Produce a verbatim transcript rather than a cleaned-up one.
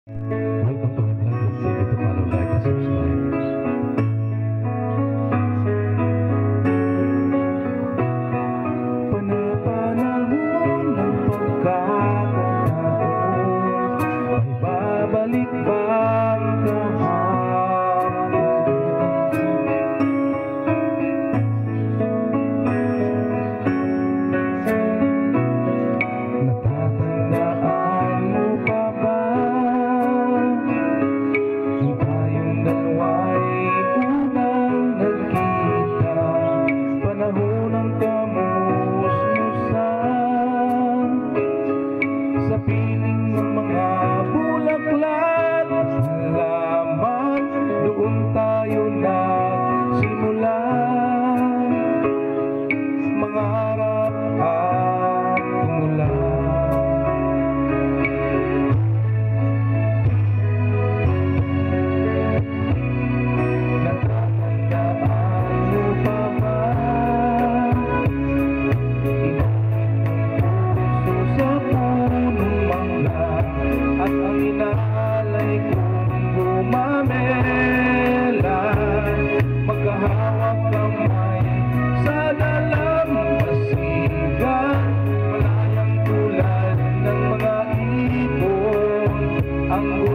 Welcome to my vlog. Don't forget to follow, like, and subscribe. Panapanahon ng pagkakataon, may babalik bang kahapon? Natatandaan mo pa ba kung tayong dalawa'y unang nagkita? Panahon ng kamusmusan sa piling ng mga bulaklak at halaman, doon tayo nagsimula mangarap at tumula. Natatandaan mo pa ba sa punong mangga at ang inaalay kong bumamela, magkahawak kamay sa dalampasigan, malayang tulad ng mga ibon ang